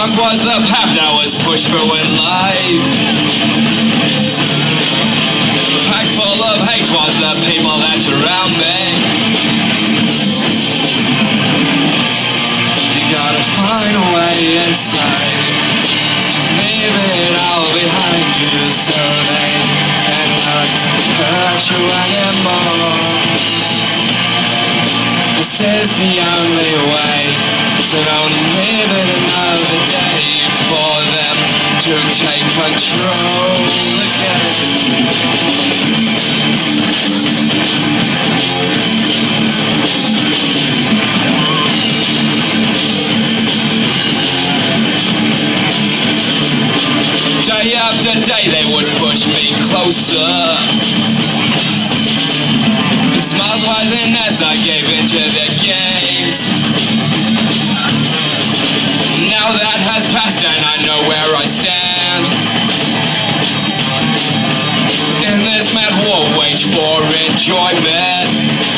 Dark was the path that was pushed through in life. Packed full of hate was the people that surround me. You gotta find a way inside to leave it all behind you, so they cannot hurt you anymore. This is the only way, so don't leave it another day for them to take control again. Day after day they would push me closer. The smiles rising as I gave into their games. Now that has passed and I know where I stand. In this mad war waged for enjoyment,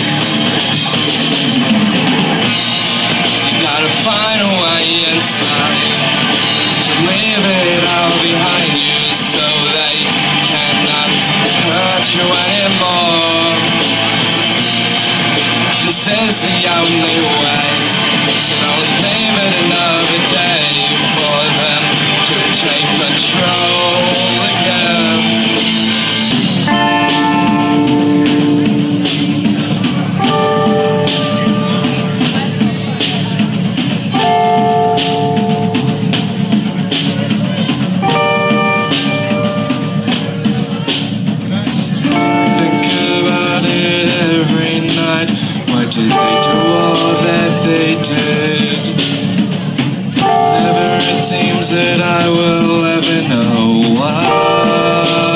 you gotta find a way inside to leave it all behind you, so they cannot hurt you anymore. This is the only way, so don't leave it another day for them to take control again. Think about it every night. Why did they do all that they did? Never it seems that I will ever know why.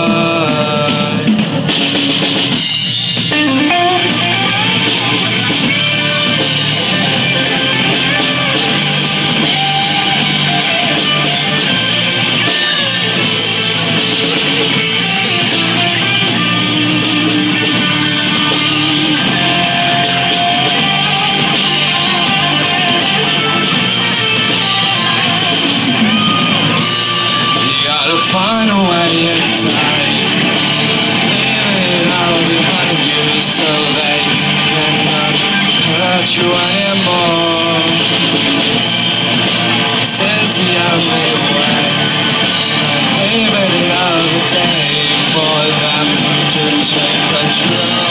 Find a way inside, leave it all behind you, so they cannot hurt you anymore. This is the only way, so leave it another day for them to take control.